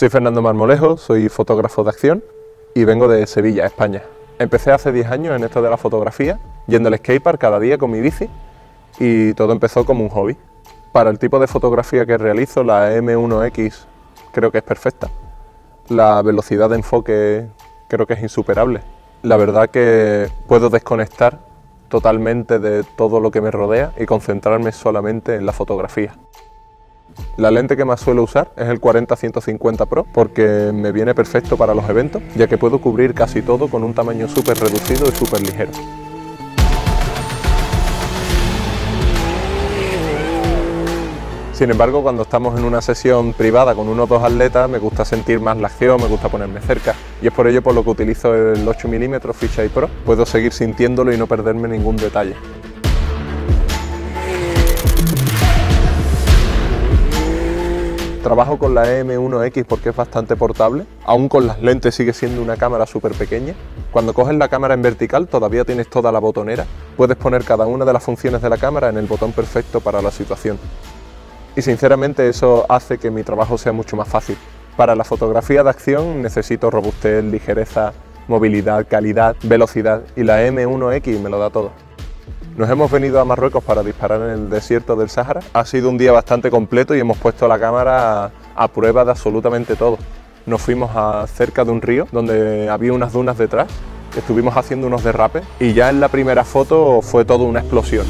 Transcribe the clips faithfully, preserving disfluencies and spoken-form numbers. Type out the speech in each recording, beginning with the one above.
Soy Fernando Marmolejo, soy fotógrafo de acción y vengo de Sevilla, España. Empecé hace diez años en esto de la fotografía, yendo al skatepark cada día con mi bici, y todo empezó como un hobby. Para el tipo de fotografía que realizo, la eme uno equis creo que es perfecta. La velocidad de enfoque creo que es insuperable. La verdad que puedo desconectar totalmente de todo lo que me rodea y concentrarme solamente en la fotografía. La lente que más suelo usar es el cuarenta ciento cincuenta Pro porque me viene perfecto para los eventos, ya que puedo cubrir casi todo con un tamaño súper reducido y súper ligero. Sin embargo, cuando estamos en una sesión privada con unos dos atletas, me gusta sentir más la acción, me gusta ponerme cerca, y es por ello por lo que utilizo el ocho milímetros Fisheye Pro. Puedo seguir sintiéndolo y no perderme ningún detalle. Trabajo con la eme uno equis porque es bastante portable, aún con las lentes sigue siendo una cámara súper pequeña. Cuando coges la cámara en vertical todavía tienes toda la botonera, puedes poner cada una de las funciones de la cámara en el botón perfecto para la situación. Y sinceramente eso hace que mi trabajo sea mucho más fácil. Para la fotografía de acción necesito robustez, ligereza, movilidad, calidad, velocidad, y la eme uno equis me lo da todo. Nos hemos venido a Marruecos para disparar en el desierto del Sáhara. Ha sido un día bastante completo y hemos puesto la cámara a, a prueba de absolutamente todo. Nos fuimos a cerca de un río donde había unas dunas detrás, estuvimos haciendo unos derrapes y ya en la primera foto fue todo una explosión.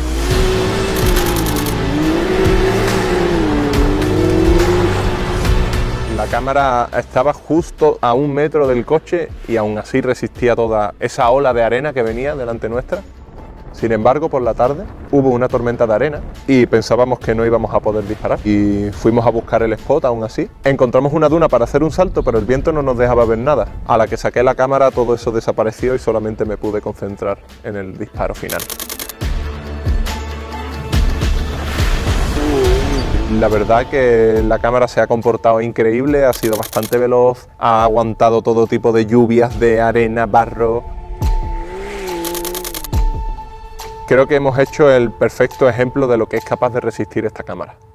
La cámara estaba justo a un metro del coche y aún así resistía toda esa ola de arena que venía delante nuestra. Sin embargo, por la tarde hubo una tormenta de arena y pensábamos que no íbamos a poder disparar. Y fuimos a buscar el spot aún así. Encontramos una duna para hacer un salto, pero el viento no nos dejaba ver nada. A la que saqué la cámara todo eso desapareció y solamente me pude concentrar en el disparo final. La verdad que la cámara se ha comportado increíble, ha sido bastante veloz, ha aguantado todo tipo de lluvias, de arena, barro. Creo que hemos hecho el perfecto ejemplo de lo que es capaz de resistir esta cámara.